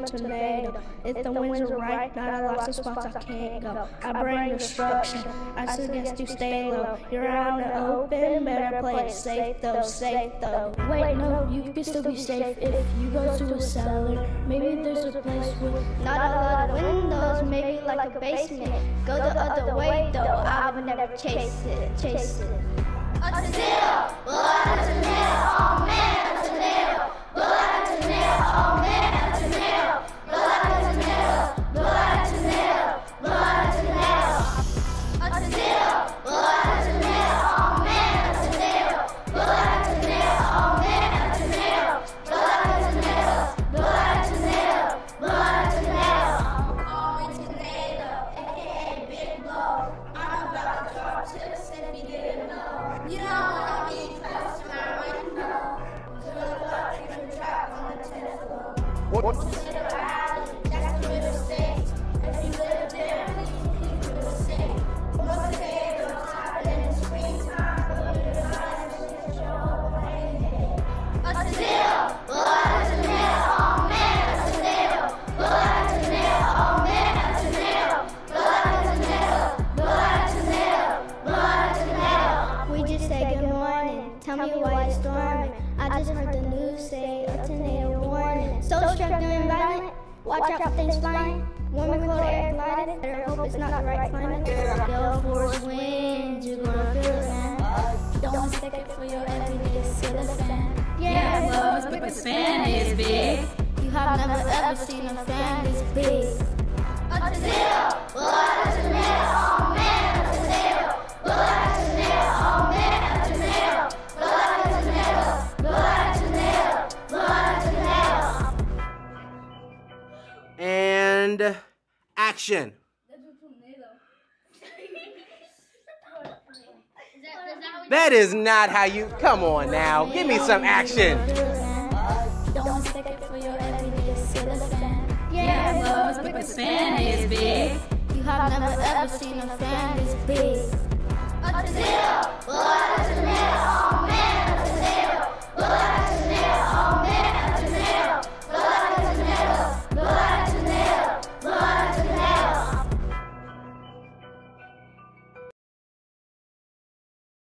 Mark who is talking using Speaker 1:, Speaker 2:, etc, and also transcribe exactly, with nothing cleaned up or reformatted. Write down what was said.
Speaker 1: tornado. If the winds are right, not a lots of spots I can't go. I bring destruction, I suggest you stay low. You're out in the open, better play it safe though, safe though.
Speaker 2: Wait, no, you can still be safe if you go to a cellar. Maybe there's a place with
Speaker 3: not a lot of windows, maybe like a basement. Go the other way though, I would never chase it, chase it. A tornado, blood, a tornado, oh man, a tornado. Blood, a tornado, oh man, a tornado. Blood, a tornado, blood, a tornado, blood, a tornado. A tornado, blood, a tornado, oh man, a tornado. Blood, a tornado, oh man, a tornado. Blood, a tornado, blood, a tornado, blood, a tornado. Call me tornado, aka Big Blow. I'm about to drop tips if you didn't know. You don't want to be close to my window. Do a thought you can trap on the tennis floor.
Speaker 4: What?
Speaker 3: Consider a alley, that's the middle state. If you live there, please keep it safe. What's the day of time in the springtime? Put your eyes and your overhang. A tornado, blood, a tornado, oh man, a tornado. Blood, a tornado, oh man, a tornado. Blood, a tornado, blood, a tornado, blood, a tornado.
Speaker 1: We just say good morning, tell me why you're storming. I just heard the news say a tornado warning. So struck doing violent, watch out for things flying. Warm and cold air gliding, better hope it's not the right climate. Gale force winds, you're gonna feel it, man.
Speaker 2: don't stick it for your everyday citizen.
Speaker 5: Yeah, well, but the fan is big.
Speaker 2: You have never ever seen a fan this big.
Speaker 3: A tornado, blood, a tornado, oh man, a tornado. Blood, a tornado, oh man, a tornado. Blood, a tornado, blood, a tornado, blood, a tornado.
Speaker 4: And action. That is not how you, come on now, give me some action.
Speaker 2: Don't stick it for your everyday citizen.
Speaker 5: Yeah, well, but the fan is big.
Speaker 2: You have never ever seen a fan this big.
Speaker 3: A tornado, blood, a tornado, oh man,